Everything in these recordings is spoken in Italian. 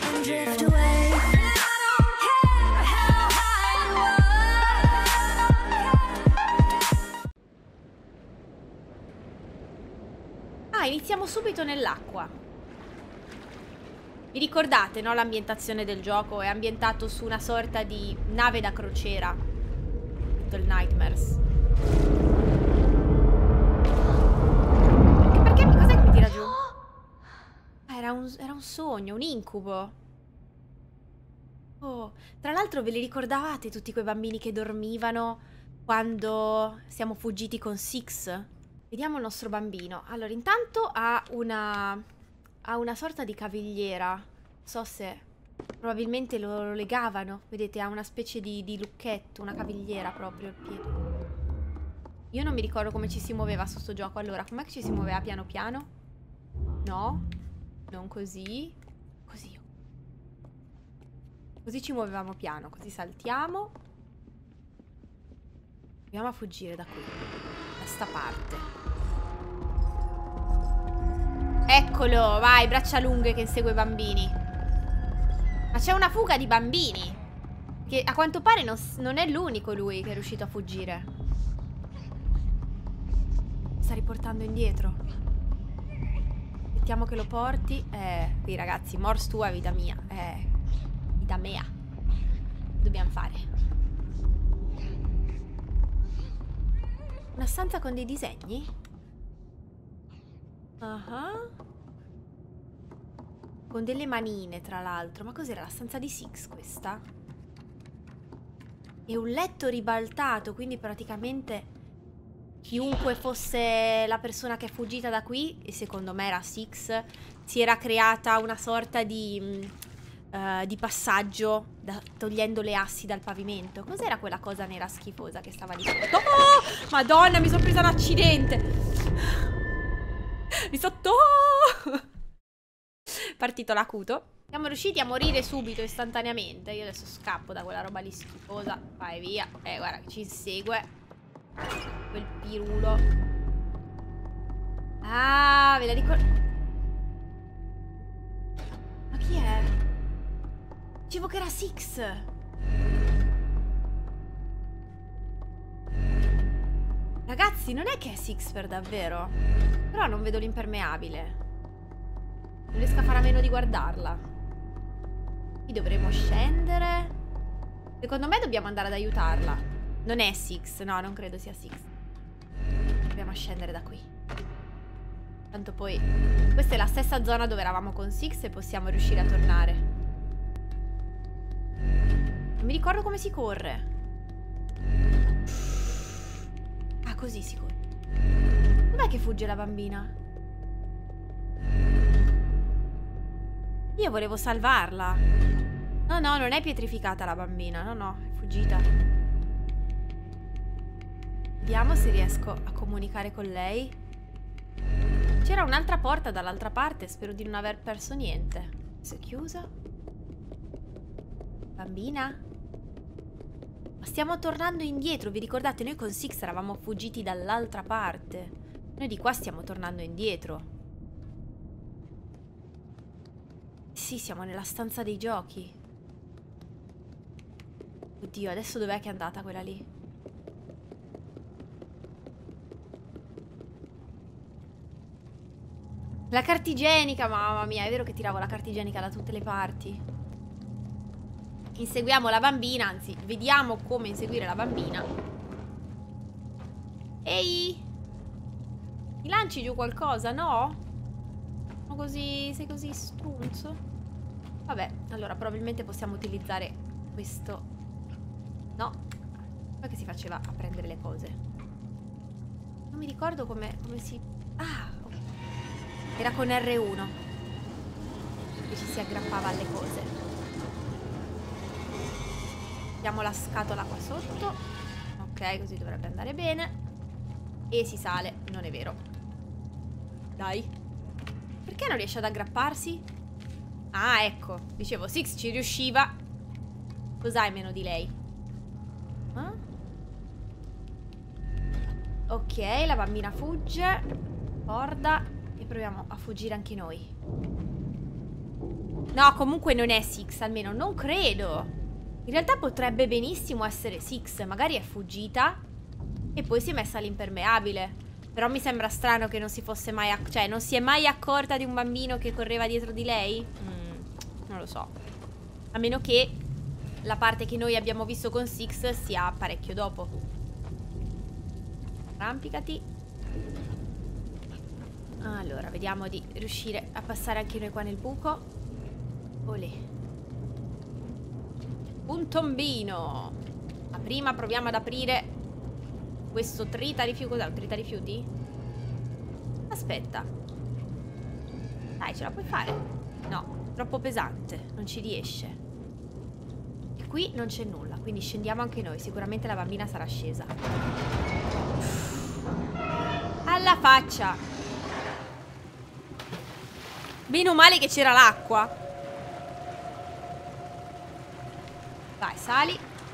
and drift away. And I don't care how high you are. Ah, iniziamo subito nell'acqua. Vi ricordate, no? L'ambientazione del gioco è ambientato su una sorta di nave da crociera. Little Nightmares. Perché cos'è che mi tira giù? Ah, era un sogno, un incubo. Oh, tra l'altro ve li ricordavate tutti quei bambini che dormivano quando siamo fuggiti con Six? Vediamo il nostro bambino. Allora, intanto ha una sorta di cavigliera. Non so se probabilmente lo legavano. Vedete, ha una specie di lucchetto, una cavigliera proprio al piede. Io non mi ricordo come ci si muoveva su sto gioco. Allora, com'è che ci si muoveva piano piano? No, non così. Così. Così ci muovevamo piano. Così saltiamo. Proviamo a fuggire da qui. Da sta parte. Eccolo, vai, braccia lunghe che insegue i bambini. Ma c'è una fuga di bambini. Che a quanto pare non è l'unico lui che è riuscito a fuggire. Sta riportando indietro. Aspettiamo che lo porti. Qui ragazzi, mors tua, vita mia. Vita mea. Dobbiamo fare. Una stanza con dei disegni? Con delle manine, tra l'altro. Ma cos'era la stanza di Six questa? E un letto ribaltato, quindi praticamente chiunque fosse la persona che è fuggita da qui, e secondo me era Six, si era creata una sorta di passaggio togliendo le assi dal pavimento. Cos'era quella cosa nera schifosa che stava lì sotto? Oh! Madonna, mi sono presa un accidente! Di sotto! Partito l'acuto. Siamo riusciti a morire subito, istantaneamente. Io adesso scappo da quella roba lì schifosa. Vai via. Guarda che ci insegue. Quel pirulo. Ah, ve la ricordo. Ma chi è? Dicevo che era Six. Ragazzi, non è che è Six per davvero. Però non vedo l'impermeabile. Non riesco a fare a meno di guardarla. Qui dovremo scendere. Secondo me dobbiamo andare ad aiutarla. Non è Six, no, non credo sia Six. Dobbiamo scendere da qui. Tanto poi questa è la stessa zona dove eravamo con Six e possiamo riuscire a tornare. Non mi ricordo come si corre. Ah, così si corre. Dov'è che fugge la bambina? Io volevo salvarla. No, no, non è pietrificata la bambina. No, no, è fuggita. Vediamo se riesco a comunicare con lei. C'era un'altra porta dall'altra parte. Spero di non aver perso niente. Si è chiusa. Bambina? Ma stiamo tornando indietro. Vi ricordate? Noi con Six eravamo fuggiti dall'altra parte. Noi di qua stiamo tornando indietro. Sì, siamo nella stanza dei giochi. Oddio, adesso dov'è che è andata quella lì? La carta igienica, mamma mia, è vero che tiravo la carta igienica da tutte le parti. Inseguiamo la bambina, anzi, vediamo come inseguire la bambina. Ehi! Mi lanci giù qualcosa, no? Sono così, sei così strunzo? Vabbè, allora probabilmente possiamo utilizzare questo. No. Poi che si faceva a prendere le cose. Non mi ricordo come si... Ah, ok. Era con R1 che ci si aggrappava alle cose. Mettiamo la scatola qua sotto. Ok, così dovrebbe andare bene. E si sale, non è vero. Dai. Perché non riesce ad aggrapparsi? Ah, ecco. Dicevo, Six ci riusciva. Cos'hai meno di lei? Ok, la bambina fugge. Corda. E proviamo a fuggire anche noi. No, comunque non è Six, almeno non credo. In realtà potrebbe benissimo essere Six. Magari è fuggita e poi si è messa all'impermeabile. Però mi sembra strano che non si fosse mai... cioè, non si è mai accorta di un bambino che correva dietro di lei? Non lo so. A meno che la parte che noi abbiamo visto con Six sia parecchio dopo. Arrampicati. Allora, vediamo di riuscire a passare anche noi qua nel buco. Olè. Un tombino. Ma prima proviamo ad aprire questo tritarifiuti. Cos'è un tritarifiuti? Aspetta. Dai, ce la puoi fare? No, troppo pesante. Non ci riesce. E qui non c'è nulla, quindi scendiamo anche noi. Sicuramente la bambina sarà scesa. Alla faccia. Meno male che c'era l'acqua. Vai, sali.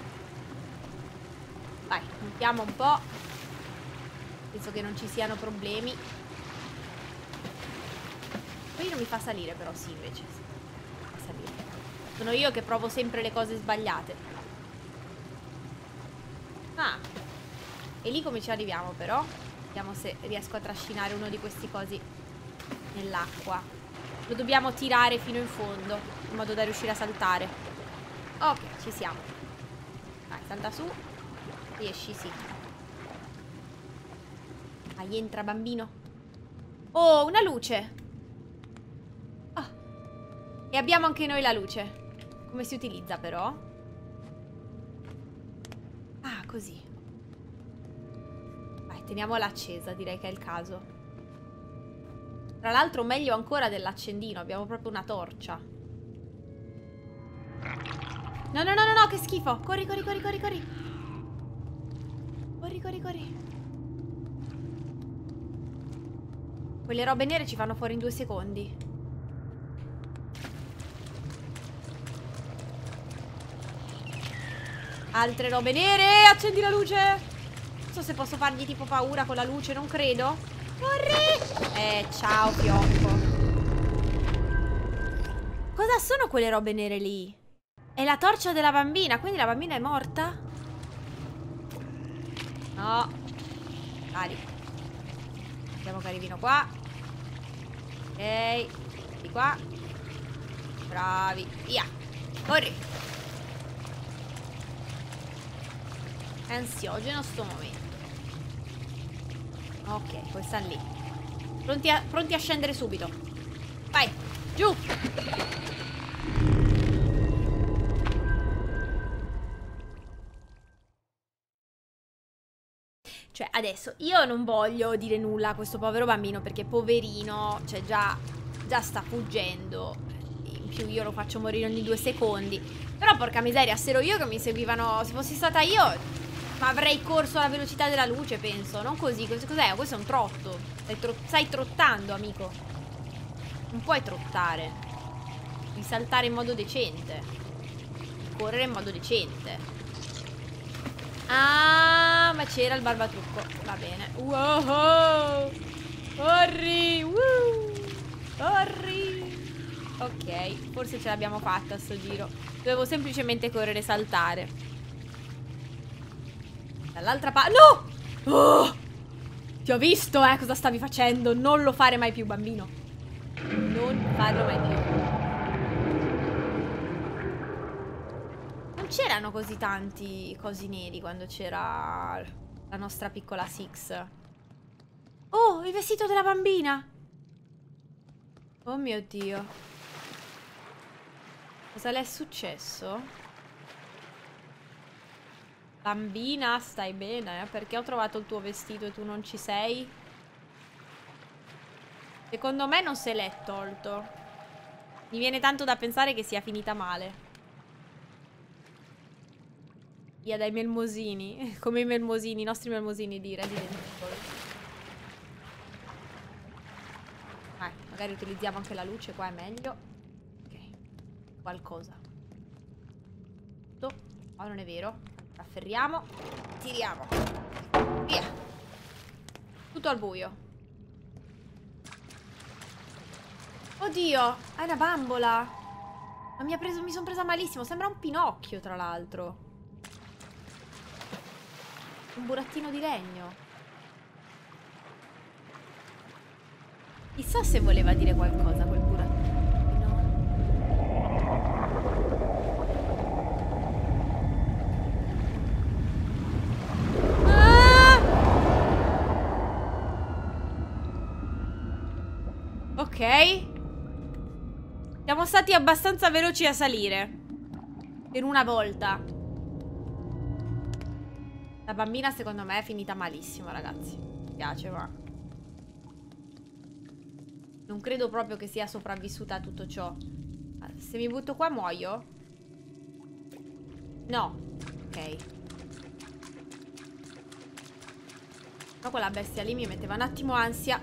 Vai, montiamo un po'. Penso che non ci siano problemi. Qui non mi fa salire però, sì, invece sì. Mi fa salire. Sono io che provo sempre le cose sbagliate. Ah. E lì come ci arriviamo però? Vediamo se riesco a trascinare uno di questi cosi nell'acqua. Lo dobbiamo tirare fino in fondo, in modo da riuscire a saltare. Ok, ci siamo. Vai, salta su. Riesci, sì. Vai, entra, bambino. Oh, una luce. Oh. E abbiamo anche noi la luce. Come si utilizza però? Ah, così. Vai, teniamola accesa, direi che è il caso. Tra l'altro meglio ancora dell'accendino. Abbiamo proprio una torcia. No, no, no, no, no, che schifo. Corri, corri, corri, corri, corri. Corri, corri, corri. Quelle robe nere ci fanno fuori in 2 secondi. Altre robe nere. Accendi la luce. Non so se posso fargli tipo paura con la luce. Non credo. Corri. Ciao, pioppo. Cosa sono quelle robe nere lì? È la torcia della bambina. Quindi la bambina è morta? No. Dai. Mettiamo che arrivino qua. Ok. Di qua. Bravi. Via. Corri. È ansiogeno sto momento. Ok, poi sta lì. Pronti a scendere subito. Vai, giù. Cioè, adesso, io non voglio dire nulla a questo povero bambino, perché poverino, cioè già sta fuggendo. In più io lo faccio morire ogni 2 secondi. Però porca miseria, se ero io che mi seguivano, se fossi stata io, ma avrei corso alla velocità della luce, penso. Non così, cos'è? Questo è un trotto. Stai trottando, amico. Non puoi trottare. Devi saltare in modo decente. Correre in modo decente. Ah, ma c'era il barbatrucco. Va bene. Wow. Corri. Corri. Ok, forse ce l'abbiamo fatta sto giro. Dovevo semplicemente correre e saltare. Dall'altra parte. No! Oh! Ti ho visto, cosa stavi facendo. Non lo fare mai più, bambino. Non farlo mai più. Non c'erano così tanti cosi neri quando c'era la nostra piccola Six. Oh, il vestito della bambina. Oh mio Dio. Cosa le è successo? Bambina, stai bene? Perché ho trovato il tuo vestito e tu non ci sei? Secondo me non se l'è tolto. Mi viene tanto da pensare che sia finita male. Via dai melmosini. Come i melmosini, i nostri melmosini di Resident Evil. Vai, magari utilizziamo anche la luce, qua è meglio. Ok. Qualcosa. Oh, non è vero. Afferriamo. Tiriamo. Via. Tutto al buio. Oddio, è una bambola. Ma mi sono presa malissimo. Sembra un Pinocchio, tra l'altro. Un burattino di legno. Chissà se voleva dire qualcosa quel burattino. Ah! Ok. Siamo stati abbastanza veloci a salire. Per una volta. La bambina secondo me è finita malissimo, ragazzi. Mi piace, ma non credo proprio che sia sopravvissuta a tutto ciò. Se mi butto qua muoio? No. Ok. Però quella bestia lì mi metteva un attimo ansia.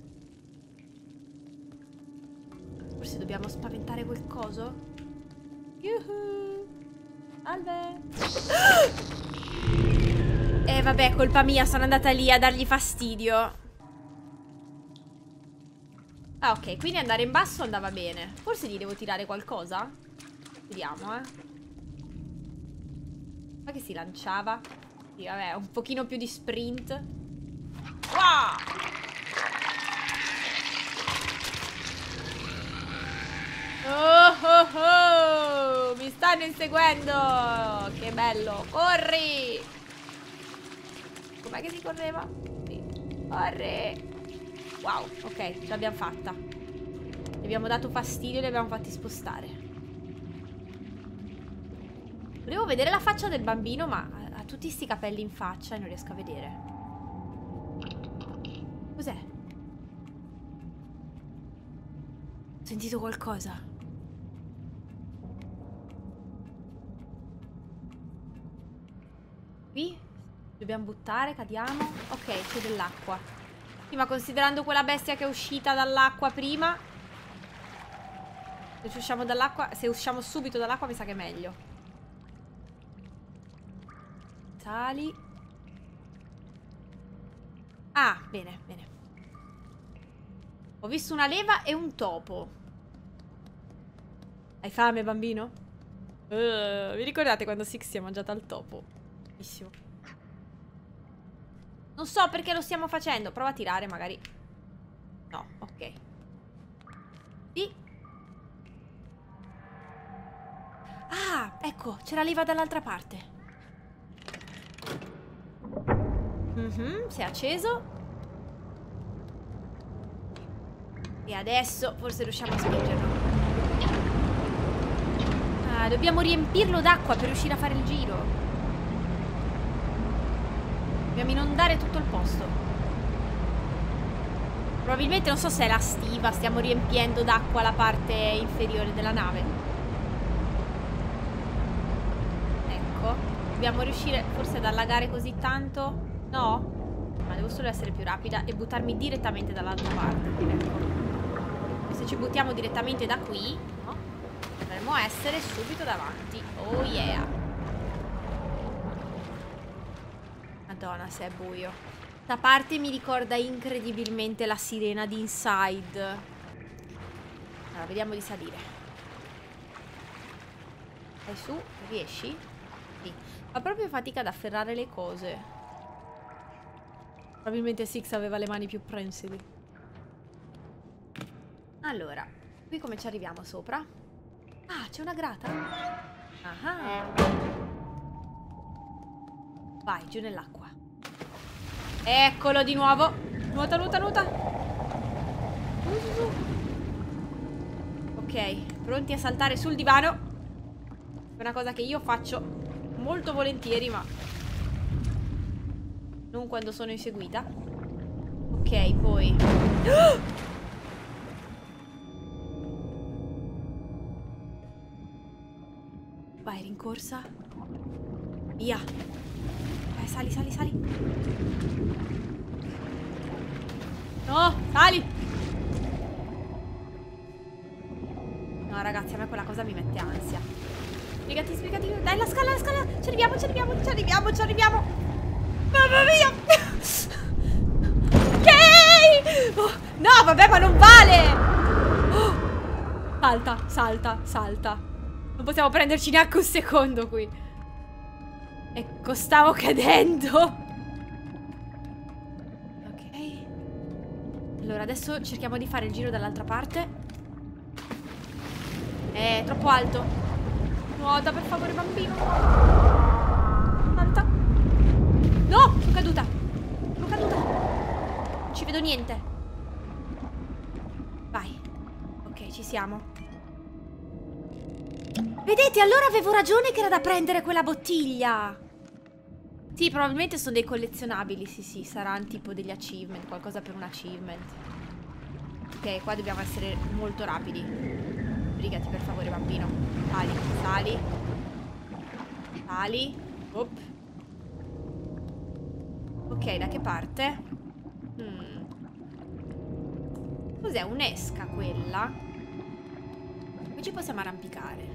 Forse dobbiamo spaventare quel coso? Yuhu! Salve! Vabbè, colpa mia, sono andata lì a dargli fastidio. Ah, ok, quindi andare in basso andava bene. Forse gli devo tirare qualcosa? Vediamo, Ma che si lanciava? Sì, vabbè, un pochino più di sprint. Wow! Oh, oh, oh! Mi stanno inseguendo! Che bello! Corri! Com'è che si correva? Sì. Corri! Wow, ok, ce l'abbiamo fatta. Gli abbiamo dato fastidio e li abbiamo fatti spostare. Volevo vedere la faccia del bambino, ma ha tutti sti capelli in faccia e non riesco a vedere. Cos'è? Ho sentito qualcosa. Qui? Dobbiamo buttare, cadiamo. Ok, c'è dell'acqua. Sì, ma considerando quella bestia che è uscita dall'acqua prima, se usciamo dall'acqua, se usciamo subito dall'acqua mi sa che è meglio. Sali. Ah, bene, bene. Ho visto una leva e un topo. Hai fame, bambino? Vi ricordate quando Six si è mangiata il topo? Bellissimo. Non so perché lo stiamo facendo. Prova a tirare, magari. No, ok. Sì. Ah, ecco, c'è la leva dall'altra parte. Si è acceso. E adesso forse riusciamo a spingerlo. Ah, dobbiamo riempirlo d'acqua per riuscire a fare il giro. Dobbiamo inondare tutto il posto. Probabilmente, non so se è la stiva, stiamo riempiendo d'acqua la parte inferiore della nave. Ecco. Dobbiamo riuscire forse ad allagare così tanto. No? Ma devo solo essere più rapida e buttarmi direttamente dall'altra parte. Ecco. E se ci buttiamo direttamente da qui, no? Dovremmo essere subito davanti. Oh yeah. Madonna, se è buio. Questa parte mi ricorda incredibilmente la sirena di Inside. Allora, vediamo di salire. Vai su, riesci? Sì. Fa proprio fatica ad afferrare le cose. Probabilmente Six aveva le mani più prensili. Allora, qui come ci arriviamo sopra? Ah, c'è una grata? Ah. Vai, giù nell'acqua. Eccolo di nuovo. Nuota, nuota, nuota. Ok, pronti a saltare sul divano. È una cosa che io faccio molto volentieri, ma non quando sono inseguita. Ok, poi vai, rincorsa. Via. Sali, sali, sali. No, sali. No, ragazzi, a me quella cosa mi mette ansia. Spiegati, spiegati. Dai, la scala, la scala. Ci arriviamo, ci arriviamo, ci arriviamo, ci arriviamo. Mamma mia. Ok. Oh, no, vabbè, ma non vale. Oh. Salta, salta, salta. Non possiamo prenderci neanche un secondo qui. Ecco, stavo cadendo. Ok. Allora, adesso cerchiamo di fare il giro dall'altra parte. È troppo alto. Nuota, per favore, bambino. Salta. No, sono caduta. Sono caduta. Non ci vedo niente. Vai. Ok, ci siamo. Vedete, allora avevo ragione che era da prendere quella bottiglia. Sì, probabilmente sono dei collezionabili. Sì, sì, saranno tipo degli achievement. Qualcosa per un achievement. Ok, qua dobbiamo essere molto rapidi. Brigati, per favore, bambino. Sali, sali. Sali. Op. Ok, da che parte? Cos'è? Un'esca quella? Qui ci possiamo arrampicare.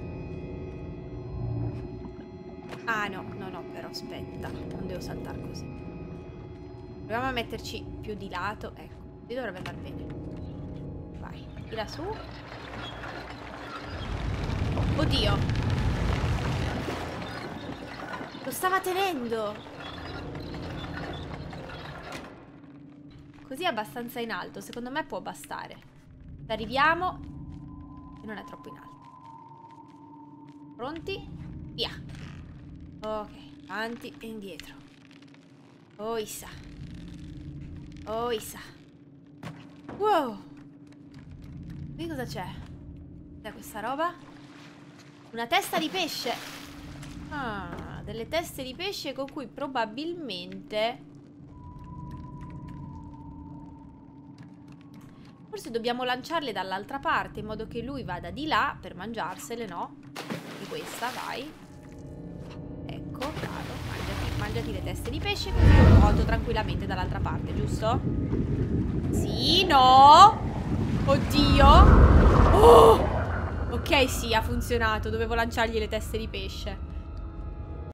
Ah, no, no, no, però aspetta. Non devo saltare così. Proviamo a metterci più di lato. Ecco, qui dovrebbe andare bene. Vai, di là su. Oddio. Lo stava tenendo. Così è abbastanza in alto. Secondo me può bastare. Arriviamo. E non è troppo in alto. Pronti? Via. Ok, avanti e indietro. Oh, Issa. Oh, Issa. Wow. Qui cosa c'è? Cos'è questa roba? Una testa di pesce. Ah, delle teste di pesce con cui probabilmente... Forse dobbiamo lanciarle dall'altra parte in modo che lui vada di là per mangiarsele, no? Di questa, vai. Ecco, bravo, mangiati le teste di pesce così io nuoto tranquillamente dall'altra parte, giusto? Sì, no! Oddio! Oh! Ok, sì, ha funzionato. Dovevo lanciargli le teste di pesce.